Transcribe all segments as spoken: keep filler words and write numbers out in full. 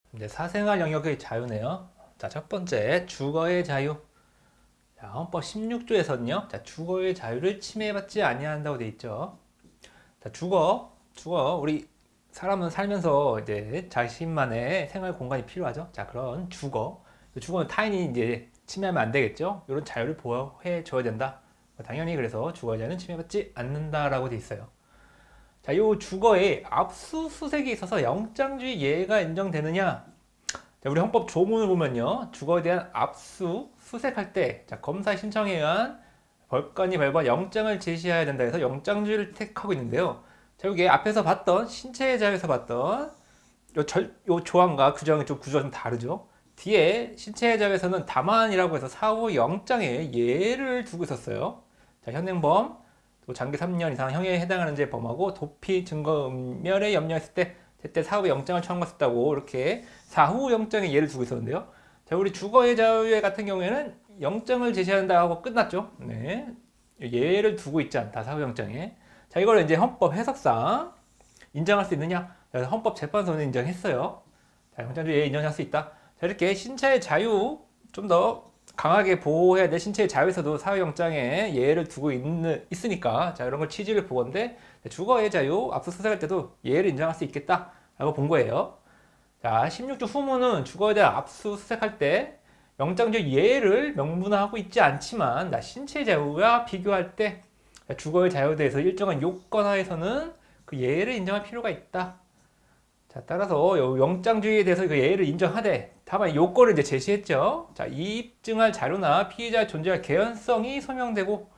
이제 사생활 영역의 자유네요. 자, 첫 번째, 주거의 자유. 자, 헌법 십육 조에서는요, 자, 주거의 자유를 침해받지 아니한다고 돼 있죠. 자, 주거, 주거, 우리 사람은 살면서 이제 자신만의 생활 공간이 필요하죠. 자, 그런 주거, 주거는 타인이 이제 침해하면 안 되겠죠. 이런 자유를 보호해 줘야 된다. 당연히 그래서 주거의 자유는 침해받지 않는다라고 돼 있어요. 자, 이 주거에 압수수색이 있어서 영장주의 예외가 인정되느냐? 자, 우리 헌법 조문을 보면요, 주거에 대한 압수수색할 때, 자, 검사 신청에 의한 법관이 발부한 영장을 제시해야 된다 해서 영장주의를 택하고 있는데요. 자, 이게 앞에서 봤던 신체의 자유에서 봤던 요, 절, 요 조항과 규정이 좀 구조가 좀 다르죠. 뒤에 신체의 자유에서는 다만이라고 해서 사후 영장에 예를 두고 있었어요. 자, 현행범, 또 장기 삼 년 이상 형에 해당하는 죄 범하고 도피 증거 은멸에 염려했을 때 그때 사후 영장을 청구했다고 이렇게 사후 영장에 예를 두고 있었는데요. 자, 우리 주거의 자유에 같은 경우에는 영장을 제시한다 하고 끝났죠. 네. 예를 두고 있지 않다, 사후 영장에. 자, 이걸 이제 헌법 해석상 인정할 수 있느냐? 헌법재판소는 인정했어요. 자, 영장주의 예 인정할 수 있다. 자, 이렇게 신체의 자유 좀 더 강하게 보호해야 될 신체의 자유에서도 사후영장에 예를 두고 있는, 있으니까 자, 이런 걸 취지를 보건데 주거의 자유 압수수색할 때도 예를 인정할 수 있겠다 라고 본 거예요. 자, 십육 조 후문은 주거에 대한 압수수색할 때 영장주의 예를 명문화하고 있지 않지만 나 신체의 자유와 비교할 때 주거의 자유에 대해서 일정한 요건 하에서는 그 예를 인정할 필요가 있다. 자, 따라서 영장주의에 대해서 그 예를 인정하되 다만 요건을 이제 제시했죠. 자, 입증할 자료나 피의자 존재할 개연성이 소명되고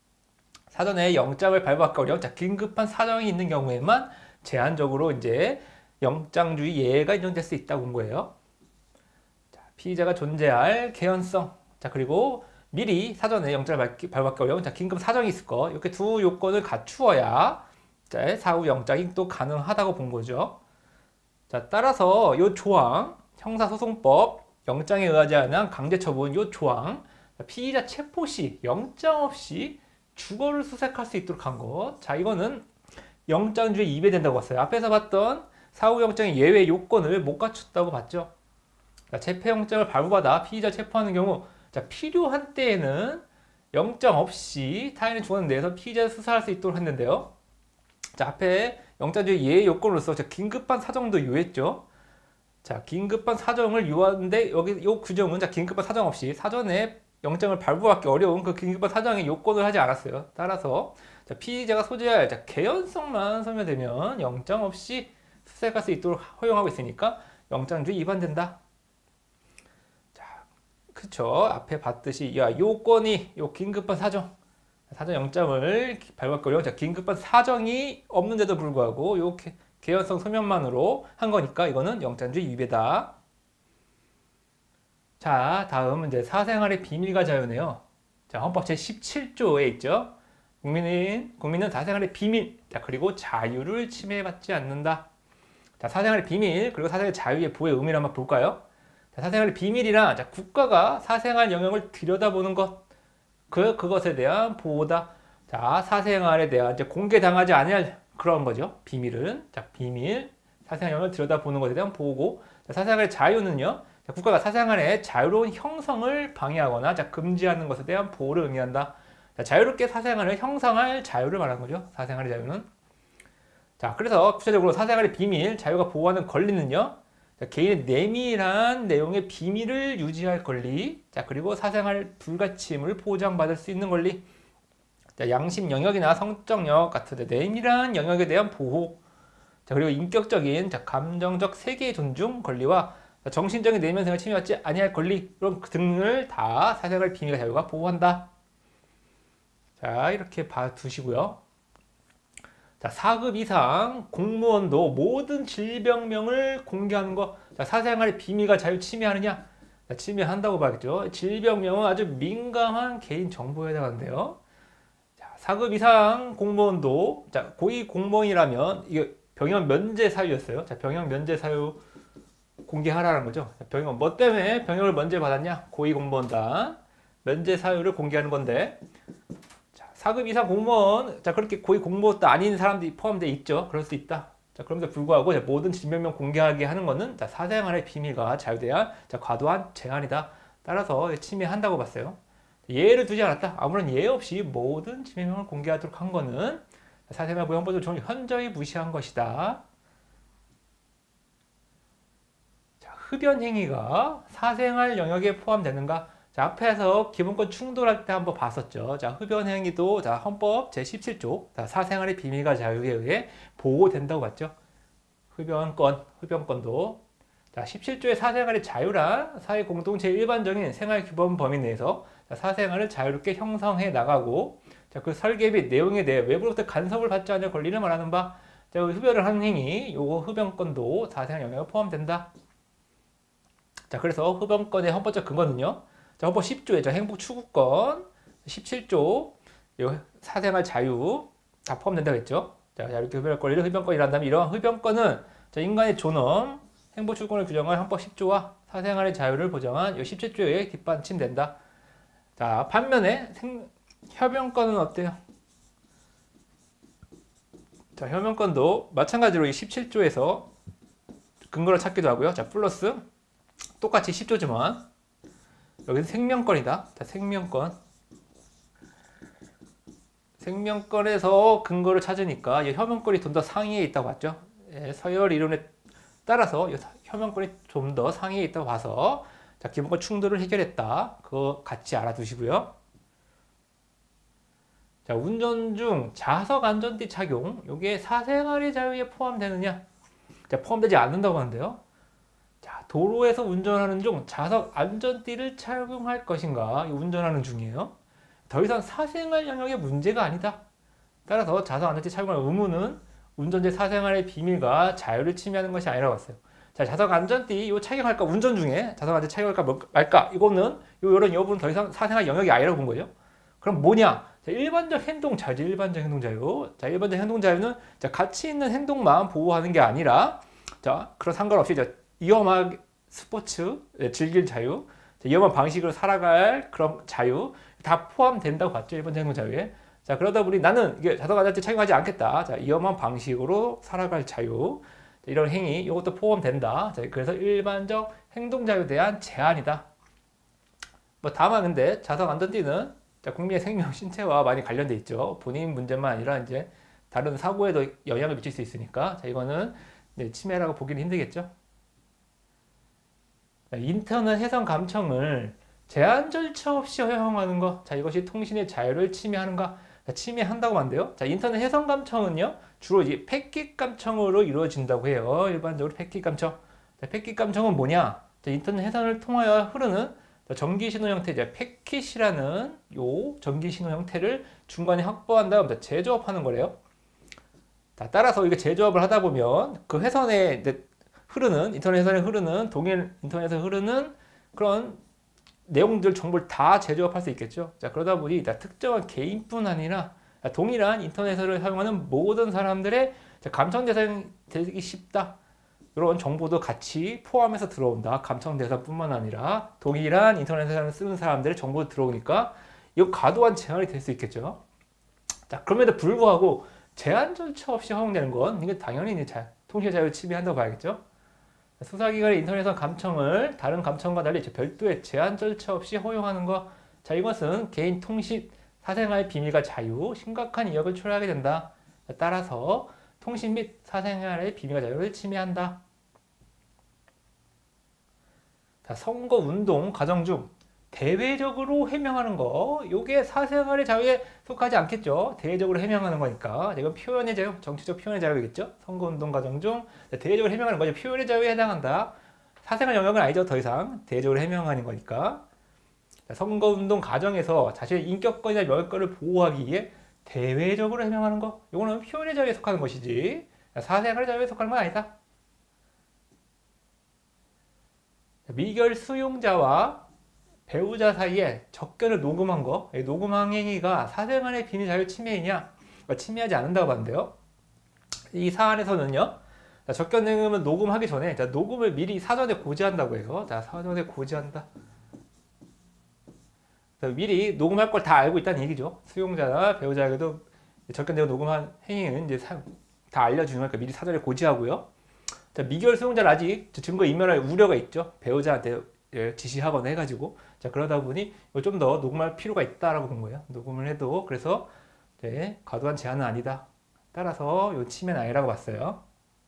사전에 영장을 발부할까 어려운 자, 긴급한 사정이 있는 경우에만 제한적으로 이제 영장주의 예가 인정될 수 있다고 본 거예요. 자, 피의자가 존재할 개연성. 자, 그리고 미리 사전에 영장을 발부하기 어려운 자, 긴급 사정이 있을 거. 이렇게 두 요건을 갖추어야 자, 사후 영장이 또 가능하다고 본 거죠. 자, 따라서 이 조항, 형사소송법, 영장에 의하지 않은 강제처분 이 조항, 피의자 체포 시 영장 없이 주거를 수색할 수 있도록 한 것. 자, 이거는 영장주의 위배된다고 봤어요. 앞에서 봤던 사후영장의 예외 요건을 못 갖췄다고 봤죠. 자, 체포영장을 발부받아 피의자 체포하는 경우, 자, 필요한 때에는 영장 없이 타인의 주거는 내에서 피의자를 수사할 수 있도록 했는데요. 자, 앞에 영장주의 예외 요건으로서 긴급한 사정도 요했죠. 자, 긴급한 사정을 요하는데 여기 요 규정은 자, 긴급한 사정 없이 사전에 영장을 발부하기 어려운 그 긴급한 사정의 요건을 하지 않았어요. 따라서 자, 피의자가 소지할 자, 개연성만 소멸되면 영장 없이 수색할 수 있도록 허용하고 있으니까 영장주의 위반된다. 자, 그쵸. 앞에 봤듯이 야, 요건이 요 긴급한 사정 사전 영장을 발부하기 어려운 자, 긴급한 사정이 없는데도 불구하고 요 개연성 소명만으로 한 거니까 이거는 영장주의 위배다. 자, 다음은 이제 사생활의 비밀과 자유네요. 자, 헌법 제십칠 조에 있죠. 국민은, 국민은 사생활의 비밀, 자, 그리고 자유를 침해받지 않는다. 자, 사생활의 비밀, 그리고 사생활의 자유의 보호의 의미를 한번 볼까요? 자, 사생활의 비밀이란 자, 국가가 사생활 영역을 들여다보는 것, 그, 그것에 대한 보호다. 자, 사생활에 대한 이제 공개당하지 않을 그런 거죠. 비밀은. 자, 비밀, 사생활 영역을 들여다보는 것에 대한 보호고, 자, 사생활의 자유는요, 자, 국가가 사생활의 자유로운 형성을 방해하거나 자, 금지하는 것에 대한 보호를 의미한다. 자, 자유롭게 사생활을 형성할 자유를 말하는 거죠. 사생활의 자유는. 자, 그래서 구체적으로 사생활의 비밀, 자유가 보호하는 권리는요, 자, 개인의 내밀한 내용의 비밀을 유지할 권리, 자, 그리고 사생활 불가침을 보장받을 수 있는 권리, 자, 양심 영역이나 성적 영역 같은 내밀한 영역에 대한 보호, 자, 그리고 인격적인 자, 감정적 세계의 존중 권리와 자, 정신적인 내면생활 침해받지 아니할 권리 이런 등을 다 사생활 비밀과 자유가 보호한다. 자, 이렇게 봐두시고요. 자, 사 급 이상 공무원도 모든 질병명을 공개하는 거. 자, 사생활의 비밀과 자유 침해하느냐? 자, 침해한다고 봐야겠죠. 질병명은 아주 민감한 개인 정보에 해당하는데요. 자, 사 급 이상 공무원도 자, 고위 공무원이라면 이게 병역 면제 사유였어요. 자, 병역 면제 사유 공개하라는 거죠. 병역 뭐 때문에 병역을 면제 받았냐? 고위 공무원단 면제 사유를 공개하는 건데. 사 급 이상 공무원, 자, 그렇게 고위 공무원도 아닌 사람들이 포함되어 있죠. 그럴 수 있다. 자, 그럼에도 불구하고 모든 진면명 공개하게 하는 것은 자, 사생활의 비밀과 자유에 대한 자, 과도한 제한이다. 따라서 침해한다고 봤어요. 예를 두지 않았다. 아무런 예외 없이 모든 진면명을 공개하도록 한 것은 사생활 보호 헌법을 현저히 무시한 것이다. 자, 흡연 행위가 사생활 영역에 포함되는가? 자, 앞에서 기본권 충돌할 때 한번 봤었죠. 자, 흡연 행위도 자, 헌법 제십칠 조 자, 사생활의 비밀과 자유에 의해 보호된다고 봤죠. 흡연권, 흡연권도 자, 십칠 조의 사생활의 자유란 사회 공동체의 일반적인 생활 규범 범위 내에서 자, 사생활을 자유롭게 형성해 나가고 자, 그 설계 및 내용에 대해 외부로부터 간섭을 받지 않을 권리를 말하는 바 자, 흡연을 하는 행위, 요거 흡연권도 사생활 영역에 포함된다. 자, 그래서 흡연권의 헌법적 근거는요. 자, 헌법 십 조에 자, 행복 추구권, 십칠 조 요 사생활 자유 다 포함된다고 했죠. 자, 이렇게 흡연할 권리를 흡연권이란다면 이러한 흡연권은 자, 인간의 존엄, 행복 추구권을 규정한 헌법 십 조와 사생활의 자유를 보장한 요 십칠 조에 뒷받침된다. 자, 반면에 생, 흡연권은 어때요? 자, 흡연권도 마찬가지로 이 십칠 조에서 근거를 찾기도 하고요. 자, 플러스 똑같이 십 조지만 여기는 생명권이다. 자, 생명권. 생명권에서 근거를 찾으니까 이 혐연권이 좀 더 상위에 있다고 봤죠. 예, 서열 이론에 따라서 이 혐연권이 좀 더 상위에 있다고 봐서 자, 기본권 충돌을 해결했다. 그거 같이 알아두시고요. 자, 운전 중 자석 안전띠 착용, 이게 사생활의 자유에 포함되느냐? 자, 포함되지 않는다고 하는데요. 자, 도로에서 운전하는 중 자석 안전띠를 착용할 것인가? 운전하는 중이에요. 더 이상 사생활 영역의 문제가 아니다. 따라서 자석 안전띠 착용할 의무는 운전자의 사생활의 비밀과 자유를 침해하는 것이 아니라고 했어요. 자, 자석 안전띠 이거 착용할까? 운전 중에 자석 안전띠 착용할까 말까? 이거는 이런 여부는 더 이상 사생활 영역이 아니라고 본 거죠. 그럼 뭐냐? 자, 일반적 행동 자유, 일반적 행동 자유. 자, 일반적 행동 자유는 자, 가치 있는 행동만 보호하는 게 아니라 자, 그런 상관없이 자, 위험한 스포츠 네, 즐길 자유, 자, 위험한 방식으로 살아갈 그런 자유 다 포함된다고 봤죠. 일반적 행동 자유에. 자, 그러다 보니 나는 이게 자석 안전띠 착용하지 않겠다. 자, 위험한 방식으로 살아갈 자유. 자, 이런 행위 이것도 포함된다. 자, 그래서 일반적 행동 자유에 대한 제한이다. 뭐 다만 근데 자석 안전띠는 자, 국민의 생명, 신체와 많이 관련돼 있죠. 본인 문제만 아니라 이제 다른 사고에도 영향을 미칠 수 있으니까 자, 이거는 네, 침해라고 보기는 힘들겠죠. 자, 인터넷 해상 감청을 제한 절차 없이 허용하는 것. 자, 이것이 통신의 자유를 침해하는가? 자, 침해한다고 한대요. 자, 인터넷 해상 감청은요, 주로 이제 패킷 감청으로 이루어진다고 해요. 일반적으로 패킷 감청. 자, 패킷 감청은 뭐냐? 자, 인터넷 해상을 통하여 흐르는 전기 신호 형태, 이제 패킷이라는 요 전기 신호 형태를 중간에 확보한 다음 재조합하는 거래요. 자, 따라서 이게 재조합을 하다 보면 그 회선에 이제 흐르는 인터넷 회선에 흐르는 동일 인터넷에 흐르는 그런 내용들 정보를 다 재조합할 수 있겠죠. 자, 그러다 보니 특정한 개인뿐 아니라 동일한 인터넷을 사용하는 모든 사람들의 감청 대상이 되기 쉽다. 이런 정보도 같이 포함해서 들어온다. 감청 대상뿐만 아니라 동일한 인터넷을 쓰는 사람들의 정보도 들어오니까 이거 과도한 제한이 될 수 있겠죠. 자, 그럼에도 불구하고 제한 절차 없이 허용되는 건 이게 당연히 이제 통신 자유를 침해한다고 봐야겠죠. 수사기관의 인터넷선 감청을 다른 감청과 달리 별도의 제한 절차 없이 허용하는 것. 자, 이것은 개인 통신 사생활 비밀과 자유, 심각한 위협을 초래하게 된다. 따라서 통신 및 사생활의 비밀과 자유를 침해한다. 자, 선거 운동 과정 중 대외적으로 해명하는 거, 이게 사생활의 자유에 속하지 않겠죠. 대외적으로 해명하는 거니까. 이건 표현의 자유, 정치적 표현의 자유겠죠. 선거운동 과정 중 대외적으로 해명하는 거죠. 표현의 자유에 해당한다. 사생활 영역은 아니죠. 더 이상 대외적으로 해명하는 거니까. 자, 선거운동 과정에서 자신의 인격권이나 명예권을 보호하기 위해 대외적으로 해명하는 거, 이거는 표현의 자유에 속하는 것이지 사생활의 자유에 속하는 건 아니다. 미결 수용자와 배우자 사이에 접견을 녹음한 거, 녹음한 행위가 사생활의 비밀 자유 침해이냐? 침해하지 않는다고 하는데요. 이 사안에서는요, 접견 내용을 녹음하기 전에 자, 녹음을 미리 사전에 고지한다고 해요. 자, 사전에 고지한다. 미리 녹음할 걸 다 알고 있다는 얘기죠. 수용자나 배우자에게도 접견 내용 녹음한 행위는 이제 다 알려주는 거니까 미리 사전에 고지하고요. 자, 미결 수용자는 아직 증거 인멸할 우려가 있죠. 배우자한테 예, 지시하거나 해가지고. 자, 그러다 보니 좀 더 녹음할 필요가 있다라고 본 거예요. 녹음을 해도. 그래서 네, 과도한 제한은 아니다. 따라서 이 침해는 아니라고 봤어요.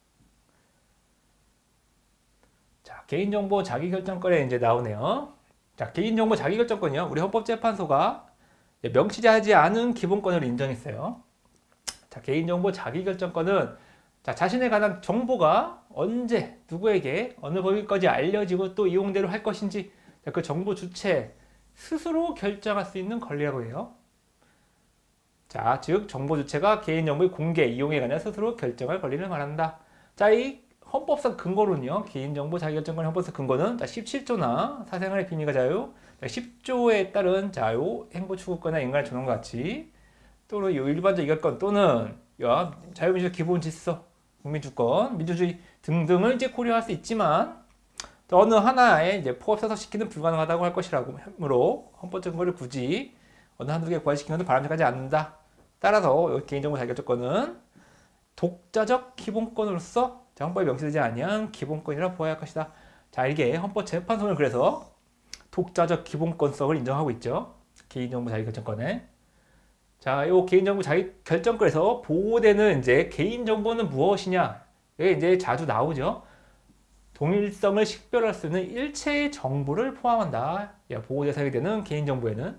자, 개인정보 자기결정권에 이제 나오네요. 자, 개인정보 자기결정권이요. 우리 헌법재판소가 명시하지 않은 기본권을 인정했어요. 자, 개인정보 자기결정권은 자, 자신에 관한 정보가 언제, 누구에게, 어느 법인까지 알려지고 또 이용대로 할 것인지 자, 그 정보 주체 스스로 결정할 수 있는 권리라고 해요. 자, 즉 정보 주체가 개인정보의 공개, 이용에 관한 스스로 결정할 권리를 말한다. 자, 이 헌법상 근거로는요. 개인정보 자기결정권 헌법상 근거는 자, 십칠 조나 사생활의 비밀과 자유, 자, 십 조에 따른 자유, 행보 추구권이나 인간의 존엄과 가치, 또는 일반적 이결권 또는 자유민주적 기본 질서, 국민주권, 민주주의 등등을 이제 고려할 수 있지만 어느 하나에 이제 포함 사석시키는 불가능하다고 할 것이라고 하므로 헌법적 근거를 굳이 어느 한두 개 부활시키는 것도 바람직하지 않는다. 따라서 개인정보 자기결정권은 독자적 기본권으로서 헌법에 명시되지 아니한 기본권이라 보아야 할 것이다. 자, 이게 헌법재판소는 그래서 독자적 기본권성을 인정하고 있죠. 개인정보 자기결정권에. 자, 이 개인정보 자기결정권에서 보호되는 이제 개인정보는 무엇이냐? 이게 이제 자주 나오죠. 동일성을 식별할 수 있는 일체의 정보를 포함한다. 보호 대상이 되는 개인정보에는.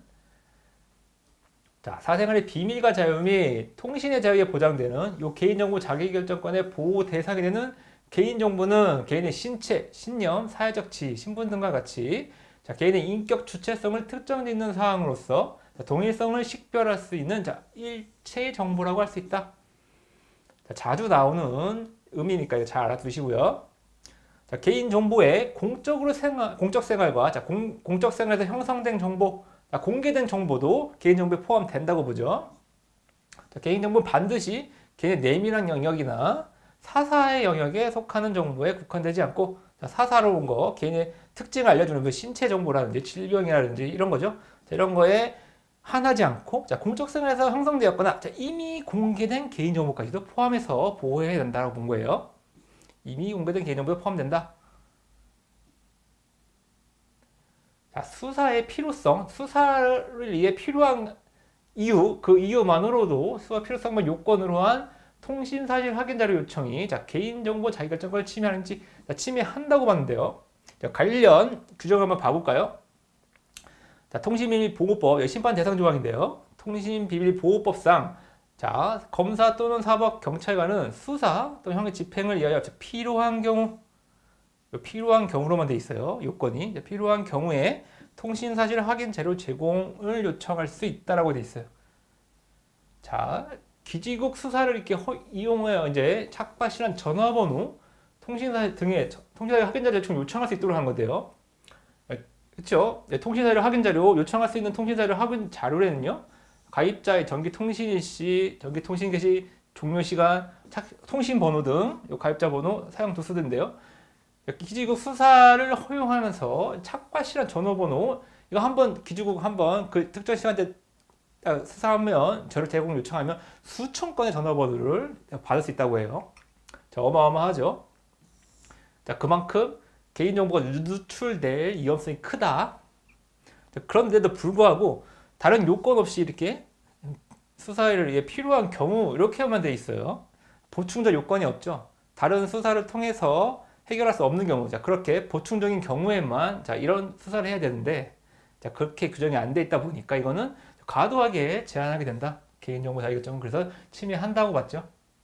자, 사생활의 비밀과 자유 및 통신의 자유에 보장되는 이 개인정보 자기결정권의 보호 대상이 되는 개인정보는 개인의 신체, 신념, 사회적 지위, 신분 등과 같이 자, 개인의 인격 주체성을 특정짓는 사항으로서 자, 동일성을 식별할 수 있는 자, 일체의 정보라고 할 수 있다. 자, 자주 나오는 의미니까 잘 알아두시고요. 자, 개인정보의 공적으로 생활, 공적 생활과 자, 공, 공적 생활에서 형성된 정보, 자, 공개된 정보도 개인정보에 포함된다고 보죠. 자, 개인정보는 반드시 개인의 내밀한 영역이나 사사의 영역에 속하는 정보에 국한되지 않고 자, 사사로운 거, 개인의 특징을 알려주는 그 신체 정보라든지 질병이라든지 이런 거죠. 자, 이런 거에 한하지 않고 자, 공적 생활에서 형성되었거나 자, 이미 공개된 개인정보까지도 포함해서 보호해야 된다고 본 거예요. 이미 공개된 개인정보에 포함된다. 자, 수사의 필요성, 수사를 위해 필요한 이유, 그 이유만으로도 수사 필요성만 요건으로 한 통신사실 확인 자료 요청이 자, 개인정보 자기결정권을 침해하는지 자, 침해한다고 봤는데요. 자, 관련 규정을 한번 봐볼까요? 자, 통신비밀보호법 심판 대상 조항인데요. 통신비밀보호법상 자, 검사 또는 사법 경찰관은 수사 또는 형의 집행을 위하여 필요한 경우 필요한 경우로만 돼 있어요. 요건이 필요한 경우에 통신사실 확인 자료 제공을 요청할 수 있다라고 돼 있어요. 자, 기지국 수사를 이렇게 허, 이용하여 이제 착밭이란 전화번호, 통신사 등의 통신사실 확인 자료 요청을 요청할 수 있도록 한 건데요. 그렇죠? 네, 통신사실 확인 자료 요청할 수 있는 통신사실 확인 자료에는요. 가입자의 전기통신일시, 전기통신개시 종료 시간, 통신 번호 등 가입자 번호, 사용 도수 등인데요. 기지국 수사를 허용하면서 착밭이란 전화번호 이거 한번 기지국 한번 그 특정 시간대 수사하면 저를 제공 요청하면 수천 건의 전화번호를 받을 수 있다고 해요. 자, 어마어마하죠. 자, 그만큼 개인정보가 누출될 위험성이 크다. 자, 그런데도 불구하고 다른 요건 없이 이렇게 수사를 위해 필요한 경우 이렇게만 돼 있어요. 보충적 요건이 없죠. 다른 수사를 통해서 해결할 수 없는 경우, 자, 그렇게 보충적인 경우에만 자, 이런 수사를 해야 되는데 자, 그렇게 규정이 안 돼 있다 보니까 이거는 과도하게 제한하게 된다. 개인정보 자기결정은 그래서 침해한다고 봤죠.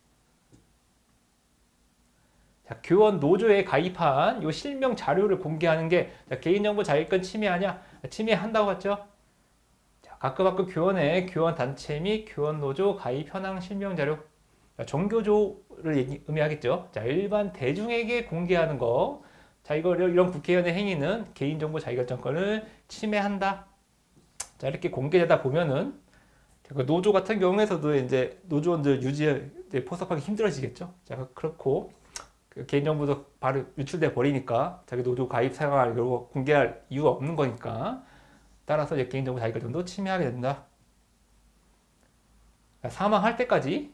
자, 교원 노조에 가입한 요 실명 자료를 공개하는 게 자, 개인정보 자기권 침해하냐? 침해한다고 봤죠. 자, 각급 학급 교원의 교원 단체 및 교원 노조 가입 현황 실명 자료. 자, 정교조를 얘기, 의미하겠죠. 자, 일반 대중에게 공개하는 거. 자, 이거 이런 국회의원의 행위는 개인정보 자기결정권을 침해한다. 자, 이렇게 공개되다 보면은 그 노조 같은 경우에서도 이제 노조원들 유지 포섭하기 힘들어지겠죠. 자, 그렇고 그 개인정보도 바로 유출돼 버리니까 자기 노조 가입 생활 이거 공개할 이유가 없는 거니까 따라서 이제 개인정보 자기결정도 침해하게 된다. 자, 사망할 때까지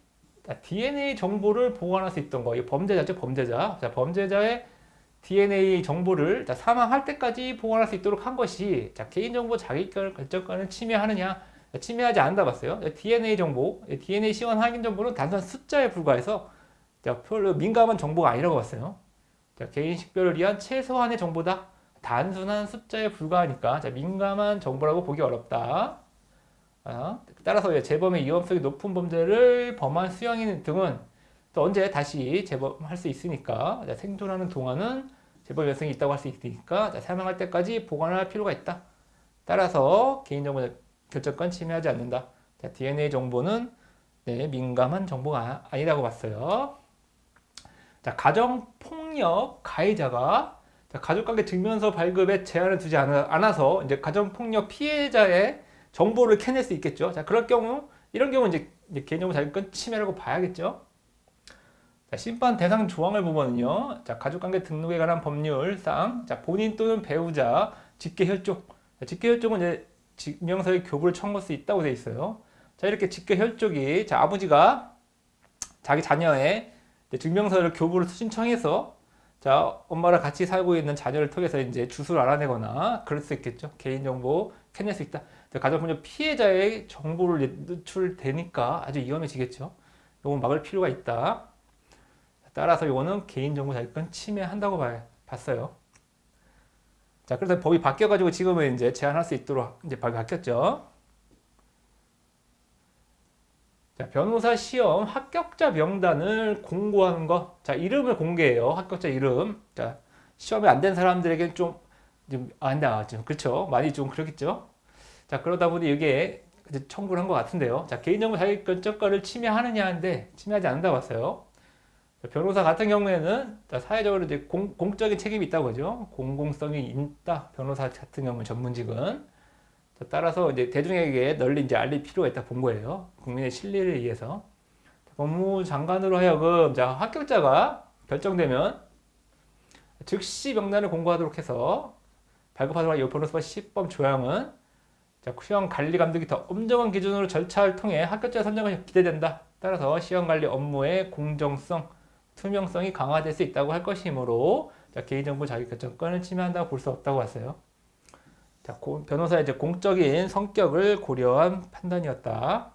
자, 디엔에이 정보를 보관할 수 있던 거. 이 범죄자죠, 범죄자. 자, 범죄자의 디엔에이 정보를 자, 사망할 때까지 보관할 수 있도록 한 것이 자, 개인정보 자기결 결정권을 침해하느냐? 자, 침해하지 않는다 봤어요. 자, 디엔에이 정보, 디엔에이 시원 확인 정보는 단순한 숫자에 불과해서 자, 별로 민감한 정보가 아니라고 봤어요. 자, 개인 식별을 위한 최소한의 정보다. 단순한 숫자에 불과하니까 자, 민감한 정보라고 보기 어렵다. 아, 따라서 이제 재범의 위험성이 높은 범죄를 범한 수용인 등은 또 언제 다시 재범할 수 있으니까 자, 생존하는 동안은 재범 위험성이 있다고 할 수 있으니까 자, 사망할 때까지 보관할 필요가 있다. 따라서 개인정보 결정권 침해하지 않는다. 자, 디엔에이 정보는 네, 민감한 정보가 아니라고 봤어요. 자, 가정폭력 가해자가 자, 가족관계 증명서 발급에 제한을 두지 않아, 않아서 이제 가정폭력 피해자의 정보를 캐낼 수 있겠죠. 자, 그럴 경우 이런 경우 이제, 이제 개인정보 자기권 침해라고 봐야겠죠. 자, 심판 대상 조항을 보면요, 자, 가족관계 등록에 관한 법률상 자, 본인 또는 배우자 직계혈족, 자, 직계혈족은 이제 증명서에 교부를 청구할 수 있다고 되어 있어요. 자, 이렇게 직계혈족이 자, 아버지가 자기 자녀의 증명서를 교부를 신청해서 자, 엄마랑 같이 살고 있는 자녀를 통해서 이제 주소를 알아내거나 그럴 수 있겠죠. 개인정보 캐낼 수 있다. 가정폭력 피해자의 정보를 노출되니까 아주 위험해지겠죠. 이건 막을 필요가 있다. 따라서 이거는 개인정보 자기권 침해한다고 봐, 봤어요. 자, 그래서 법이 바뀌어가지고 지금은 이제 제한할 수 있도록 이제 법이 바뀌었죠. 자, 변호사 시험 합격자 명단을 공고하는 거. 자, 이름을 공개해요. 합격자 이름. 자, 시험이 안 된 사람들에게는 좀, 좀, 안 나왔죠. 그렇죠. 많이 좀 그렇겠죠. 자, 그러다 보니 이게 청구를 한 것 같은데요. 자, 개인정보 자기결정권을 침해하느냐 하는데 침해하지 않는다고 봤어요. 자, 변호사 같은 경우에는 자, 사회적으로 이제 공, 공적인 책임이 있다고 하죠. 공공성이 있다. 변호사 같은 경우는 전문직은. 따라서 이제 대중에게 널리 이제 알릴 필요가 있다 본 거예요. 국민의 신뢰를 위해서. 법무장관으로 하여금 자, 합격자가 결정되면 즉시 명단을 공고하도록 해서 발급하도록 이 변호사법 시법 조항은 자, 시험 관리 감독이 더 엄정한 기준으로 절차를 통해 합격자 선정이 기대된다. 따라서 시험 관리 업무의 공정성, 투명성이 강화될 수 있다고 할 것이므로 자, 개인정보 자기결정권을 침해한다고 볼 수 없다고 봤어요. 자, 고, 변호사의 이제 공적인 성격을 고려한 판단이었다.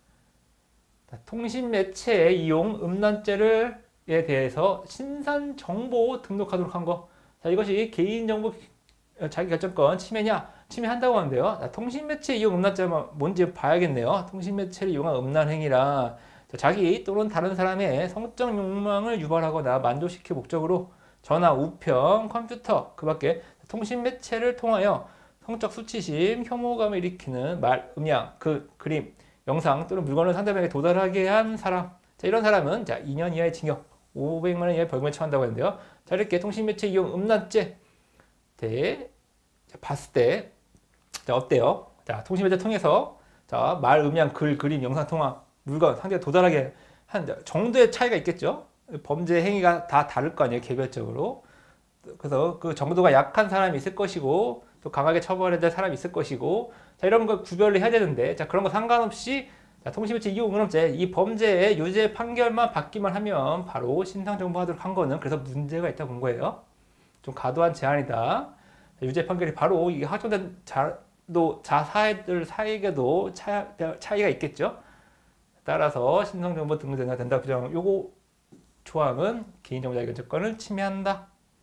자, 통신매체 이용 음란죄를 에 대해서 신상 정보 등록하도록 한 거. 자, 이것이 개인정보 자기결정권 침해냐? 침해한다고 하는데요. 자, 통신매체 이용 음란죄가 뭔지 봐야겠네요. 통신매체를 이용한 음란 행위라 자, 자기 또는 다른 사람의 성적 욕망을 유발하거나 만족시킬 목적으로 전화, 우편, 컴퓨터 그 밖에 통신매체를 통하여 성적 수치심, 혐오감을 일으키는 말, 음량, 그 그림, 영상 또는 물건을 상대방에게 도달하게 한 사람. 자, 이런 사람은 자, 이 년 이하의 징역, 오백만 원 이하의 벌금에 처한다고 하는데요. 자, 이렇게 통신매체 이용 음란죄 대 자, 봤을 때 자, 어때요? 자, 통신매체 통해서 자, 말, 음량, 글, 그림, 영상 통화, 물건 상대가 도달하게 한 정도의 차이가 있겠죠. 범죄 행위가 다 다를 거 아니에요, 개별적으로. 그래서 그 정도가 약한 사람이 있을 것이고 또 강하게 처벌해야 될 사람이 있을 것이고 자, 이런 거 구별을 해야 되는데 자, 그런 거 상관없이 자, 통신매체 이용 음란죄 이 범죄의 유죄 판결만 받기만 하면 바로 신상정보하도록 한 거는 그래서 문제가 있다고 본 거예요. 좀 과도한 제한이다. 유죄 판결이 바로 이 확정된 자도 자사들 사이에게도 차, 차이가 있겠죠. 따라서 신상정보 등록된다 된다 규정 요거 조항은 개인정보 자기결정권을 침해한다.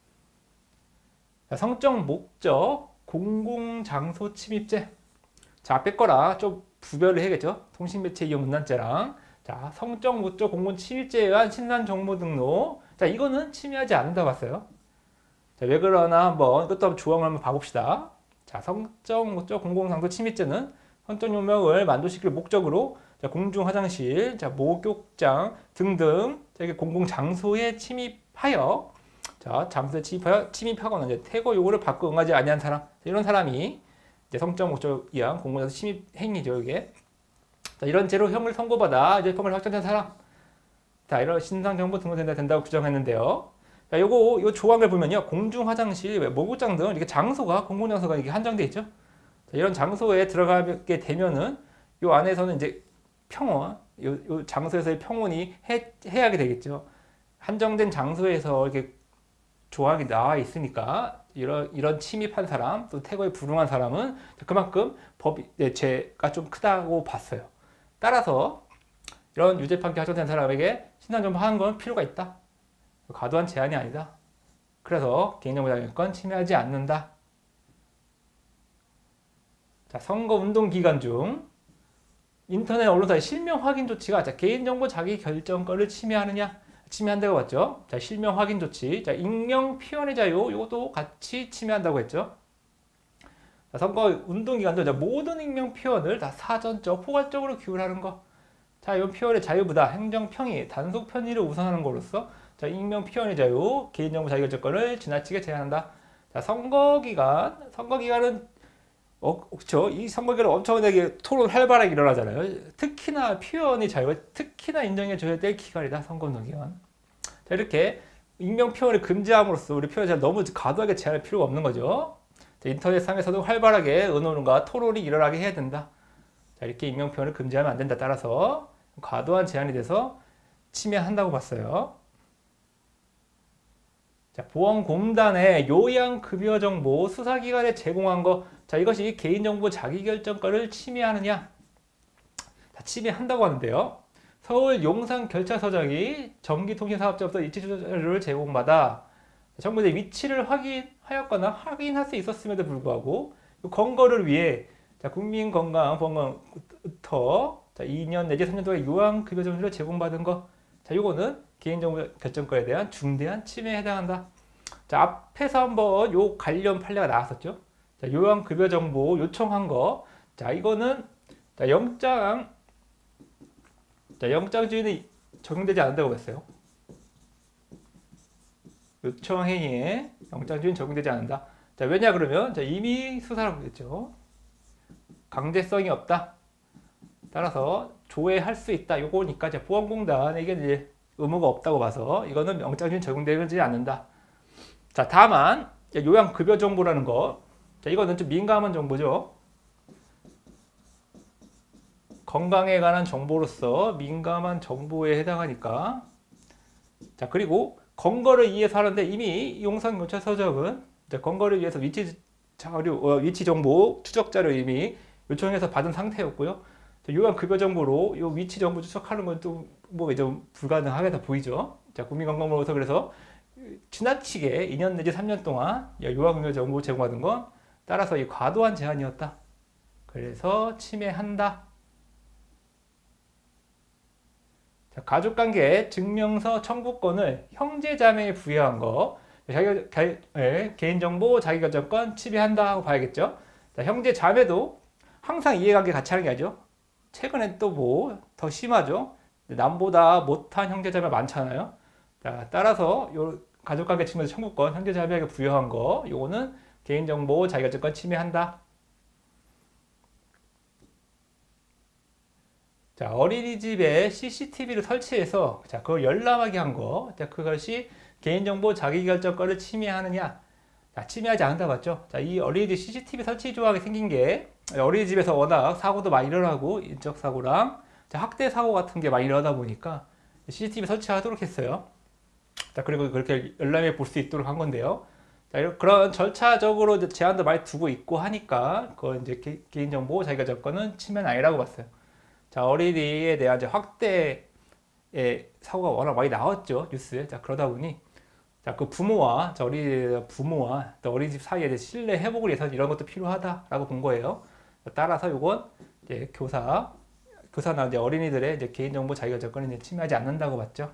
자, 성적 목적 공공장소 침입죄. 자, 앞에 거랑 좀 구별을 해야겠죠. 통신매체 이용 음란죄랑 자, 성적 목적 공공 침입죄에 의한 신상정보 등록. 자, 이거는 침해하지 않는다 봤어요. 자, 왜 그러나 한번 이것도 한번 조항을 한번 봐봅시다. 자, 성적 목적 공공장소 침입죄는 성적 욕망을 만족시킬 목적으로 자, 공중 화장실, 자, 목욕장 등등 자, 이게 공공장소에 침입하여 자, 장소에 침입하여 침입하거나 이제 퇴거 요구를 받고 응하지 아니한 사람. 자, 이런 사람이 이제 성적 목적에 의한 공공장소 침입 행위죠, 이게. 자, 이런 죄로 형을 선고받아 이제 형을 확정된 사람. 자, 이런 신상정보 등록된다 된다고 규정했는데요. 자, 요거 요 조항을 보면요, 공중 화장실, 목욕장 등 이렇게 장소가 공공장소가 이게 한정돼 있죠. 자, 이런 장소에 들어가게 되면은 요 안에서는 이제 평온, 요, 요 장소에서의 평온이 해, 해약이 되겠죠. 한정된 장소에서 이렇게 조항이 나와 있으니까 이런 이런 침입한 사람 또 태거에 불응한 사람은 그만큼 법이 네, 죄가 좀 크다고 봤어요. 따라서 이런 유죄 판결 확정된 사람에게 신상 정보하는 건 필요가 있다. 과도한 제한이 아니다. 그래서 개인정보 자유권 침해하지 않는다. 자, 선거운동 기간 중 인터넷 언론사의 실명 확인 조치가 자, 개인정보 자기 결정권을 침해하느냐? 침해한다고 봤죠. 자, 실명 확인 조치. 자, 익명 표현의 자유 이것도 같이 침해한다고 했죠. 자, 선거운동 기간도 자, 모든 익명 표현을 다 사전적, 포괄적으로 규율하는 거. 자, 이런 표현의 자유보다 행정 평의, 단속 편의를 우선하는 것으로서 자, 익명 표현의 자유, 개인정보 자기결정권을 지나치게 제한한다. 자, 선거 기간, 선거 기간은 어, 그렇죠. 이 선거기간 엄청나게 토론 활발하게 일어나잖아요. 특히나 표현의 자유가 특히나 인정해줘야 될 기간이다. 선거운동 기간. 자, 이렇게 익명 표현을 금지함으로써 우리 표현을 잘 너무 과도하게 제한할 필요가 없는 거죠. 자, 인터넷상에서도 활발하게 의논과 토론이 일어나게 해야 된다. 자, 이렇게 익명 표현을 금지하면 안 된다. 따라서 과도한 제한이 돼서 침해한다고 봤어요. 자, 보험공단의 요양급여 정보 수사기관에 제공한 거, 자, 이것이 개인정보 자기결정권을 침해하느냐? 자, 침해한다고 하는데요. 서울 용산결차서장이 전기통신사업자로서 이체자료를 제공받아 정부의 위치를 확인하였거나 확인할 수 있었음에도 불구하고 검거를 위해 자, 국민건강보험부터 자, 이 년 내지 삼 년 동안 요양급여 정보를 제공받은 거, 자, 요거는 개인정보 결정권에 대한 중대한 침해에 해당한다. 자, 앞에서 한번 요 관련 판례가 나왔었죠. 자, 요양급여 정보 요청한 거. 자, 이거는 자, 영장 자, 영장 주인이 적용되지 않는다고 했어요. 요청 행위에 영장 주인 적용되지 않는다. 자, 왜냐 그러면 자, 이미 수사라고 했죠. 강제성이 없다. 따라서 조회할 수 있다. 요거니까 이제 보험공단에게 이제 의무가 없다고 봐서 이거는 영장 주인 적용되지 않는다. 자, 다만 요양급여 정보라는 거, 자, 이거는 좀 민감한 정보죠. 건강에 관한 정보로서 민감한 정보에 해당하니까. 자, 그리고 건거를 위해서 하는데 이미 용산경찰서장은 건거를 위해서 위치 자료, 어, 위치 정보 추적 자료 이미 요청해서 받은 상태였고요. 요양급여 정보로 요 위치 정보 추적하는 건 또 뭐 좀 불가능하게 보이죠. 자, 국민건강보험에서 그래서 지나치게 이 년 내지 삼 년 동안 요양급여 정보 제공하는 건 따라서 이 과도한 제한이었다. 그래서 침해한다. 자, 가족관계 증명서 청구권을 형제자매에 부여한 거, 자기, 자, 예, 개인정보 자기결정권 침해한다 하고 봐야겠죠. 자, 형제자매도 항상 이해관계 같이 하는 게 아니죠. 최근에 또 뭐 더 심하죠. 남보다 못한 형제자매 많잖아요. 자, 따라서 요 가족관계 증명서 청구권 형제자매에게 부여한 거, 요거는 개인정보 자기결정권 침해한다. 자, 어린이집에 씨씨티비를 설치해서 자, 그걸 열람하게 한 거, 자, 그것이 개인정보 자기결정권을 침해하느냐? 자, 침해하지 않는다 봤죠? 자, 이 어린이집 씨씨티비 설치 조항이 생긴 게 어린이집에서 워낙 사고도 많이 일어나고 인적 사고랑 자, 학대 사고 같은 게 많이 일어나다 보니까 씨씨티비 설치하도록 했어요. 자, 그리고 그렇게 열람해 볼 수 있도록 한 건데요. 자, 그런 절차적으로 제한도 많이 두고 있고 하니까 그건 이제 개, 개인정보 자기결정권은 침해는 아니라고 봤어요. 자, 어린이에 대한 이제 확대의 사고가 워낙 많이 나왔죠, 뉴스에. 자, 그러다 보니 자, 그 부모와 자, 어린이 부모와 또 어린이집 사이에 신뢰 회복을 위해서 이런 것도 필요하다라고 본 거예요. 따라서 이건 이제 교사 교사나 이제 어린이들의 이제 개인정보 자기결정권을 이제 침해하지 않는다고 봤죠.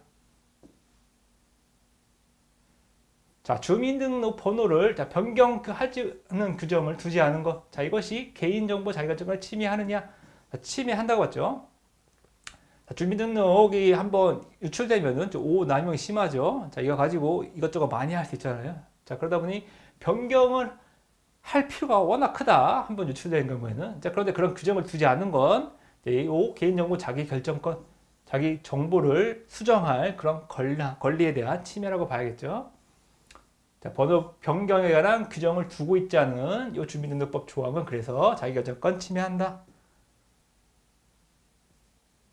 자, 주민등록 번호를 자, 변경하는 규정을 두지 않은 것. 자, 이것이 개인정보 자기결정권을 침해하느냐? 자, 침해한다고 봤죠. 자, 주민등록이 한번 유출되면은 오남용이 심하죠. 자, 이거 가지고 이것저것 많이 할 수 있잖아요. 자, 그러다 보니 변경을 할 필요가 워낙 크다. 한번 유출된 경우에는. 자, 그런데 그런 규정을 두지 않는 건 이 개인정보 자기결정권, 자기 정보를 수정할 그런 권리, 권리에 대한 침해라고 봐야겠죠. 자, 번호 변경에 관한 규정을 두고 있지 않은 이 주민등록법 조항은 그래서 자기결정권 침해한다. 자,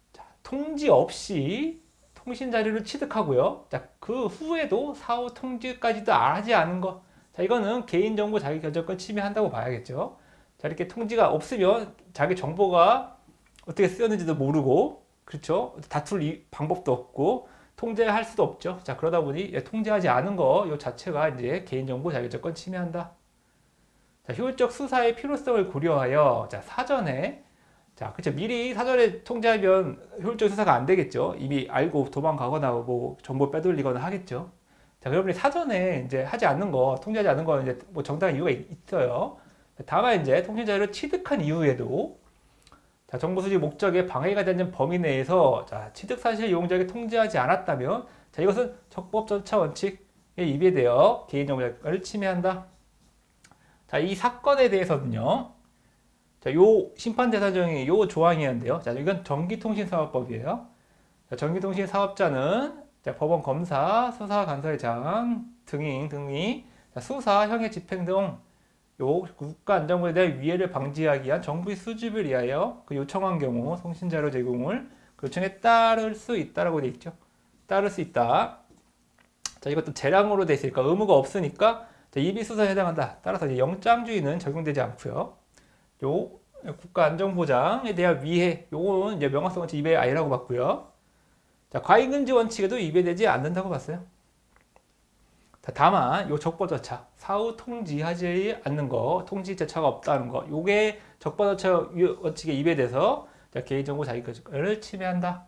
통지 없이 통신 자료를 취득하고요. 자, 그 후에도 사후 통지까지도 하지 않은 거. 자, 이거는 개인정보 자기결정권 침해한다고 봐야겠죠. 자, 이렇게 통지가 없으면 자기 정보가 어떻게 쓰였는지도 모르고, 그렇죠? 다툴 이, 방법도 없고, 통제할 수도 없죠. 자, 그러다 보니 예, 통제하지 않은 거, 이 자체가 이제 개인정보 자기결정권 침해한다. 자, 효율적 수사의 필요성을 고려하여, 자, 사전에, 자, 그쵸. 미리 사전에 통제하면 효율적 수사가 안 되겠죠. 이미 알고 도망가거나 뭐 정보 빼돌리거나 하겠죠. 자, 그러면 사전에 이제 하지 않는 거, 통제하지 않는 거는 이제 뭐 정당한 이유가 있어요. 다만 이제 통신 자료를 취득한 이후에도 자, 정보 수집 목적에 방해가 되는 범위 내에서 자, 취득 사실 이용자에게 통지하지 않았다면 자, 이것은 적법 절차 원칙에 위배되어 개인정보를 침해한다. 자, 이 사건에 대해서는요. 자, 요 심판 대상정의 요 조항이었는데요. 자, 이건 전기통신사업법이에요. 자, 전기통신사업자는 자, 법원 검사, 수사간사회장 등이 등이 자, 수사, 형의 집행 등 요 국가안전부에 대한 위해를 방지하기 위한 정부의 수집을 위하여 그 요청한 경우 통신자료 제공을 그 요청에 따를 수 있다라고 되어 있죠. 따를 수 있다. 자, 이것도 재량으로 되어 있으니까 의무가 없으니까 자, 이비수사에 해당한다. 따라서 이제 영장주의는 적용되지 않고요. 요 국가안전보장에 대한 위해, 요거는 이제 명확성 원칙 위배 아니라고 봤고요. 자, 과잉금지 원칙에도 위배되지 않는다고 봤어요. 자, 다만 요 적법절차, 사후 통지하지 않는 거, 통지 절차가 없다는 거, 요게 적법절차 원칙에 위배돼서 자, 개인정보 자기결정권을 침해한다.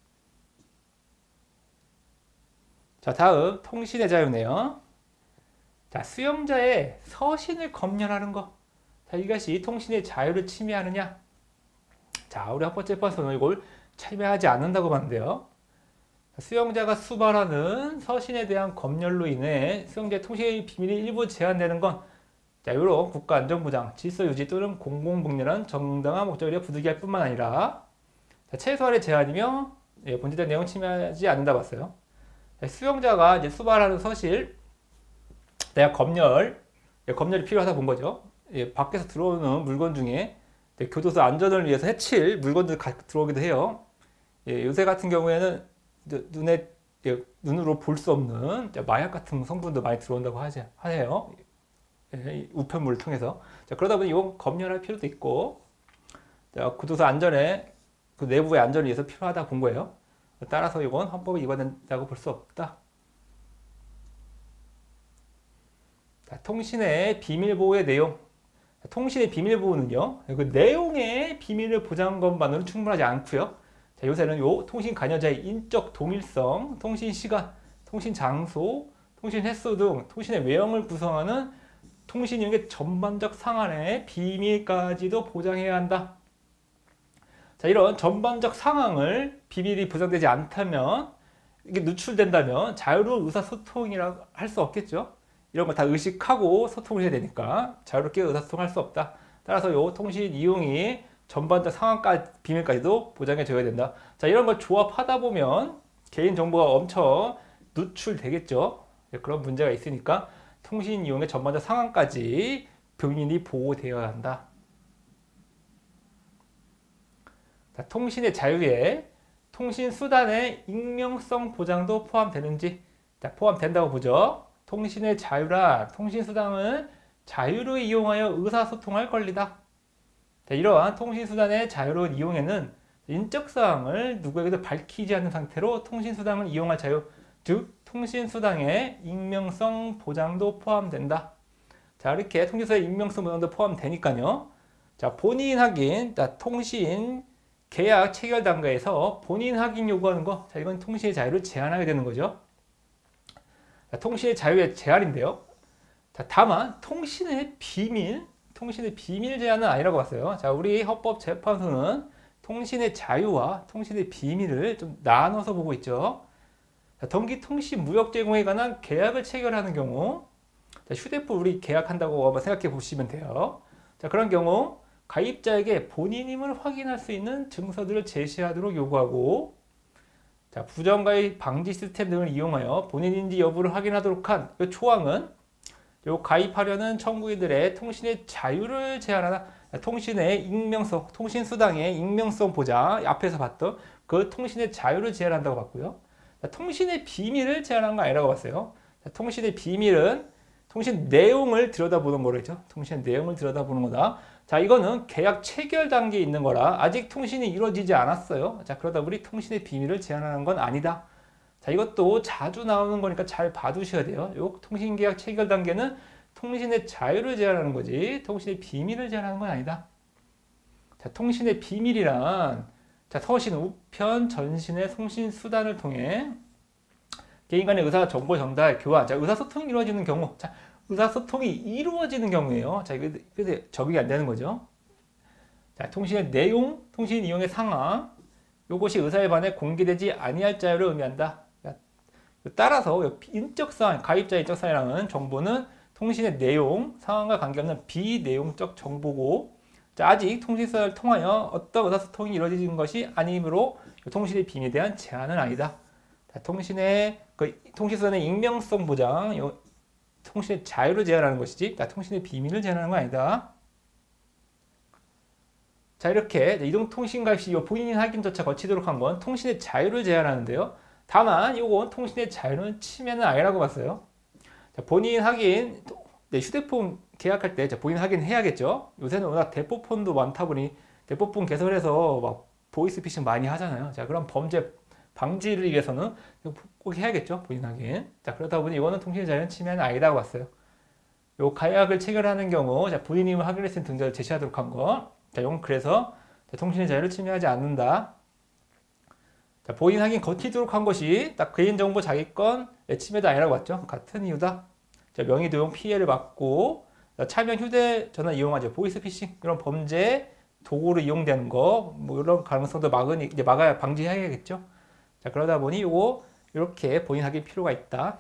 자, 다음 통신의 자유네요. 자, 수용자의 서신을 검열하는 거. 자, 이것이 통신의 자유를 침해하느냐? 자, 우리 헌법재판소는 이걸 침해하지 않는다고 봤는데요. 수용자가 수발하는 서신에 대한 검열로 인해 수용자의 통신 비밀이 일부 제한되는 건 자, 이런 국가안전보장, 질서유지 또는 공공복리라는 정당한 목적을 부득이할 뿐만 아니라 자, 최소한의 제한이며 예, 본질적 내용 침해하지 않는다 봤어요. 자, 수용자가 이제 수발하는 서실 내가 검열, 예, 검열이 필요하다 본 거죠. 예, 밖에서 들어오는 물건 중에 예, 교도소 안전을 위해서 해칠 물건들 가, 들어오기도 해요. 예, 요새 같은 경우에는 눈에 예, 눈으로 볼 수 없는 마약 같은 성분도 많이 들어온다고 하지, 하네요. 예, 우편물을 통해서. 자, 그러다 보니 이건 검열할 필요도 있고, 자, 교도소 안전에 그 내부의 안전을 위해서 필요하다 본 거예요. 따라서 이건 헌법에 위반된다고 볼 수 없다. 자, 통신의 비밀 보호의 내용. 통신의 비밀 보호는요, 그 내용의 비밀을 보장한 것만으로는 충분하지 않고요. 자, 요새는 요 통신 관여자의 인적 동일성, 통신 시간, 통신 장소, 통신 횟수 등 통신의 외형을 구성하는 통신 이용의 전반적 상한의 비밀까지도 보장해야 한다. 자, 이런 전반적 상황을 비밀이 보장되지 않다면 이게 누출된다면 자유로운 의사소통이라고 할 수 없겠죠. 이런 걸 다 의식하고 소통을 해야 되니까 자유롭게 의사소통할 수 없다. 따라서 요 통신 이용이 전반적 상황까지 비밀까지도 보장해 줘야 된다. 자, 이런 걸 조합하다 보면 개인 정보가 엄청 누출되겠죠. 그런 문제가 있으니까 통신 이용의 전반적 상황까지 비밀이 보호되어야 한다. 자, 통신의 자유에 통신 수단의 익명성 보장도 포함되는지 자, 포함된다고 보죠. 통신의 자유란 통신 수단을 자유로 이용하여 의사소통할 권리다. 자, 이러한 통신수단의 자유로운 이용에는 인적사항을 누구에게도 밝히지 않는 상태로 통신수단을 이용할 자유, 즉 통신수단의 익명성 보장도 포함된다. 자, 이렇게 통신수단의 익명성 보장도 포함되니까요. 자, 본인 확인, 자, 통신 계약 체결 단계에서 본인 확인 요구하는 거, 자, 이건 통신의 자유를 제한하게 되는 거죠. 자, 통신의 자유의 제한인데요. 자, 다만 통신의 비밀, 통신의 비밀 제한은 아니라고 봤어요. 자, 우리 헌법재판소는 통신의 자유와 통신의 비밀을 좀 나눠서 보고 있죠. 자, 전기통신 무역 제공에 관한 계약을 체결하는 경우, 자, 휴대폰 우리 계약한다고 한번 생각해 보시면 돼요. 자, 그런 경우 가입자에게 본인임을 확인할 수 있는 증서들을 제시하도록 요구하고, 자, 부정가입 방지 시스템 등을 이용하여 본인인지 여부를 확인하도록 한 이 조항은 요 가입하려는 청구인들의 통신의 자유를 제한하나 통신의 익명성, 통신수단의 익명성 보장, 앞에서 봤던 그 통신의 자유를 제한한다고 봤고요. 자, 통신의 비밀을 제한하는 거 아니라고 봤어요. 자, 통신의 비밀은 통신 내용을 들여다보는 거죠. 통신 내용을 들여다보는 거다. 자, 이거는 계약 체결 단계에 있는 거라 아직 통신이 이루어지지 않았어요. 자, 그러다 보니 통신의 비밀을 제한하는 건 아니다. 자, 이것도 자주 나오는 거니까 잘 봐두셔야 돼요. 요 통신계약 체결 단계는 통신의 자유를 제한하는 거지 통신의 비밀을 제한하는 건 아니다. 자, 통신의 비밀이란 자, 서신, 우편, 전신의 통신 수단을 통해 개인 간의 의사 정보 전달, 교환, 자, 의사소통이 이루어지는 경우, 자, 의사소통이 이루어지는 경우에요. 자, 이거 근데 적용이 안 되는 거죠. 자, 통신의 내용, 통신 이용의 상황, 이것이 의사에 반해 공개되지 아니할 자유를 의미한다. 따라서 인적 사항, 가입자 인적 사항이라는 정보는 통신의 내용, 상황과 관계없는 비내용적 정보고, 자, 아직 통신수단을 통하여 어떤 의사소통이 이루어지는 것이 아니므로 통신의 비밀에 대한 제한은 아니다. 자, 통신의 그 통신수단의 익명성 보장, 요, 통신의 자유를 제한하는 것이지, 자, 통신의 비밀을 제한하는 건 아니다. 자, 이렇게 이동통신가입 시 본인 확인 절차 거치도록 한 건 통신의 자유를 제한하는데요. 다만 이건 통신의 자유는 침해는 아니라고 봤어요. 자, 본인 확인, 네, 휴대폰 계약할 때 본인 확인 해야겠죠. 요새는 워낙 대포폰도 많다 보니 대포폰 개설해서 막 보이스피싱 많이 하잖아요. 자, 그럼 범죄 방지를 위해서는 꼭 해야겠죠. 본인 확인. 자, 그러다 보니 이거는 통신의 자유는 침해는 아니라고 봤어요. 요 가약을 체결하는 경우, 자, 본인이 확인했을 등자를 제시하도록 한 거. 자, 이건 그래서 자, 통신의 자유를 침해하지 않는다. 자, 본인 확인 거치도록 한 것이 딱 개인정보 자기건 침해도 아니라고 봤죠. 같은 이유다. 자, 명의 도용 피해를 막고 자, 차명 휴대전화 이용하죠. 보이스피싱 이런 범죄 도구로 이용되는 거, 뭐 이런 가능성도 막으니 이제 막아야 방지해야겠죠. 자, 그러다 보니 이거 이렇게 본인 확인 필요가 있다.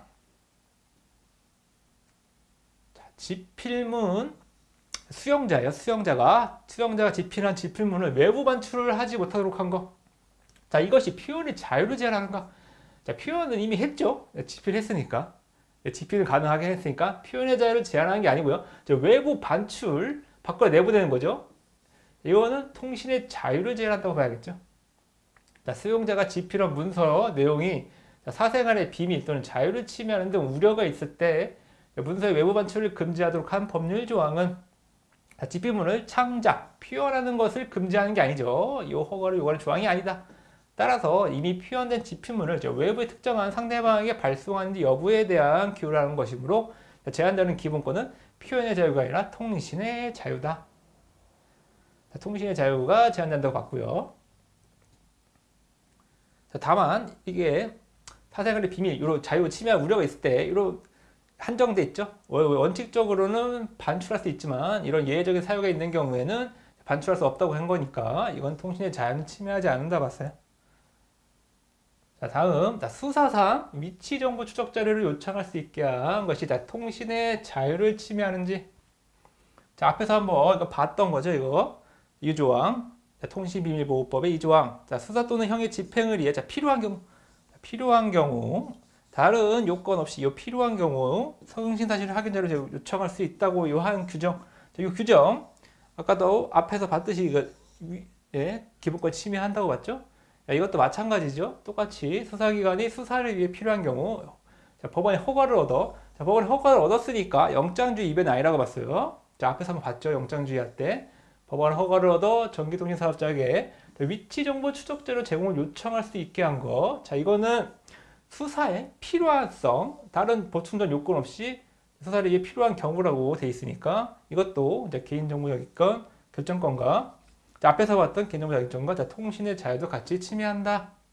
자, 지필문 수용자예요. 수용자가 수용자가 지필한 지필문을 외부 반출을 하지 못하도록 한 거. 자, 이것이 표현의 자유를 제한하는가? 자, 표현은 이미 했죠. 지필했으니까. 지필을 가능하게 했으니까 표현의 자유를 제한하는 게 아니고요. 자, 외부 반출, 밖으로 내보내는 거죠. 이거는 통신의 자유를 제한한다고 봐야겠죠. 자, 수용자가 지필한 문서 내용이 사생활의 비밀 또는 자유를 침해하는 등 우려가 있을 때 문서의 외부 반출을 금지하도록 한 법률 조항은 자, 지필문을 창작, 표현하는 것을 금지하는 게 아니죠. 이 허가를 요구하는 조항이 아니다. 따라서 이미 표현된 지필문을 외부의 특정한 상대방에게 발송하는지 여부에 대한 기호를 하는 것이므로 제한되는 기본권은 표현의 자유가 아니라 통신의 자유다. 자, 통신의 자유가 제한된다고 봤고요. 자, 다만 이게 사생활의 비밀, 이런 자유 침해 우려가 있을 때 이런 한정돼 있죠. 원칙적으로는 반출할 수 있지만 이런 예외적인 사유가 있는 경우에는 반출할 수 없다고 한 거니까 이건 통신의 자유는 침해하지 않는다 봤어요. 자, 다음 자, 수사상 위치 정보 추적 자료를 요청할 수 있게 한 것이 자, 통신의 자유를 침해하는지. 자, 앞에서 한번 이거 봤던 거죠. 이거 이 조항 자, 통신비밀보호법의 이 조항. 자, 수사 또는 형의 집행을 위해 자, 필요한 경우 자, 필요한 경우 다른 요건 없이 이 필요한 경우 성신 사실 확인 자료를 요청할 수 있다고 요한 규정. 자, 이 규정 아까도 앞에서 봤듯이 이거 예, 기본권 침해한다고 봤죠? 야, 이것도 마찬가지죠. 똑같이 수사기관이 수사를 위해 필요한 경우 자, 법원의 허가를 얻어 자, 법원의 허가를 얻었으니까 영장주의 이변이 아니라고 봤어요. 자, 앞에서 한번 봤죠. 영장주의 할 때 법원의 허가를 얻어 전기통신사업자에게 위치정보 추적자료 제공을 요청할 수 있게 한 거. 자, 이거는 수사에 필요한성 다른 보충전 요건 없이 수사를 위해 필요한 경우라고 돼 있으니까 이것도 이제 개인정보 여기건 결정권과 자, 앞에서 봤던 개인정보 결정과 자, 통신의 자유도 같이 침해한다.